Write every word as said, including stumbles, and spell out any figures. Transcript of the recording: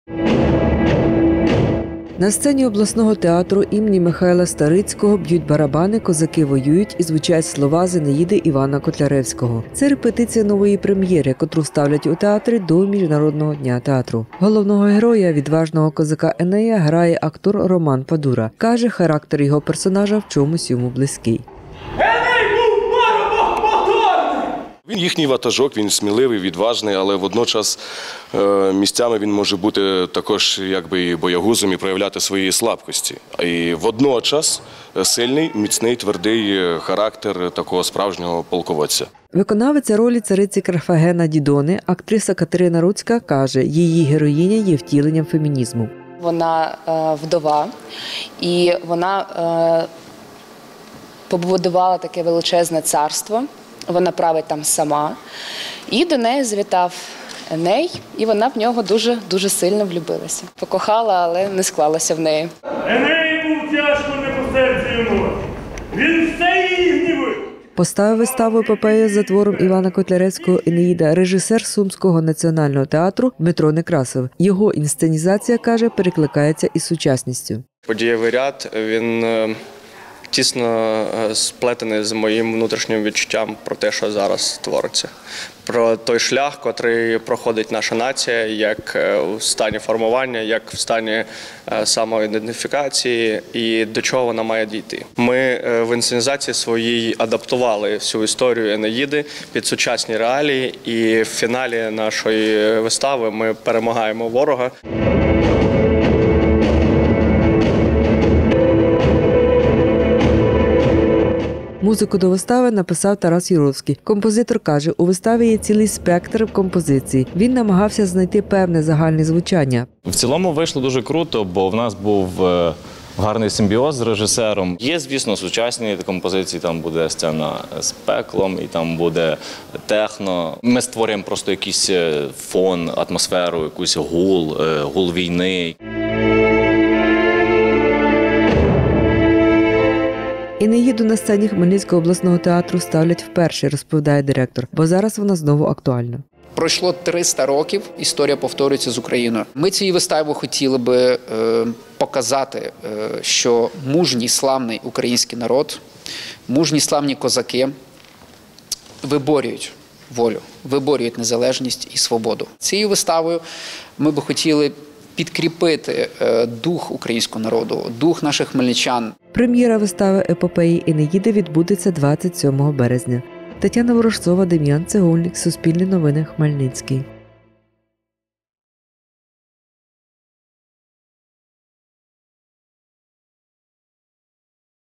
На сцені обласного театру імені Михайла Старицького б'ють барабани, козаки воюють і звучать слова з Енеїди Івана Котляревського. Це репетиція нової прем'єри, котру ставлять у театрі до Міжнародного дня театру. Головного героя, відважного козака Енея, грає актор Роман Падура. Каже, характер його персонажа в чомусь йому близький. Він їхній ватажок, він сміливий, відважний, але водночас місцями він може бути також якби і боягузом і проявляти свої слабкості. І водночас сильний, міцний, твердий характер такого справжнього полководця. Виконавиця ролі цариці Карфагена Дідони, актриса Катерина Руцька, каже, її героїня є втіленням фемінізму. Вона е, вдова, і вона е, побудувала таке величезне царство. Вона править там сама. І до неї завітав Еней, і вона в нього дуже-дуже сильно влюбилася. Покохала, але не склалася в неї. Еней був тяжко не по серці йому. Він все її гнівив. Поставив виставу епопею за твором Івана Котляревського «Енеїда» режисер Сумського національного театру Дмитро Некрасов. Його інсценізація, каже, перекликається із сучасністю. Подієвий ряд, він тісно сплетений з моїм внутрішнім відчуттям про те, що зараз твориться. Про той шлях, котрий проходить наша нація, як в стані формування, як в стані самоідентифікації і до чого вона має дійти. Ми в інсценізації своїй адаптували всю історію Енеїди під сучасні реалії, і в фіналі нашої вистави ми перемагаємо ворога. Музику до вистави написав Тарас Юровський. Композитор каже, у виставі є цілий спектр композицій. Він намагався знайти певне загальне звучання. В цілому вийшло дуже круто, бо в нас був гарний симбіоз з режисером. Є, звісно, сучасні композиції, там буде сцена з пеклом, і там буде техно. Ми створюємо просто якийсь фон, атмосферу, якийсь гул, гул війни. «Енеїду» на сцені Хмельницького обласного театру ставлять вперше, розповідає директор, бо зараз вона знову актуальна. Пройшло триста років, історія повторюється з Україною. Ми цією виставою хотіли би е, показати, е, що мужній, славний український народ, мужні, славні козаки виборюють волю, виборюють незалежність і свободу. Цією виставою ми би хотіли підкріпити е, дух українського народу, дух наших хмельничан. Прем'єра вистави епопеї «Енеїди» відбудеться двадцять сьомого березня. Тетяна Ворожцова, Дем'ян Цегольник, Суспільне новини, Хмельницький.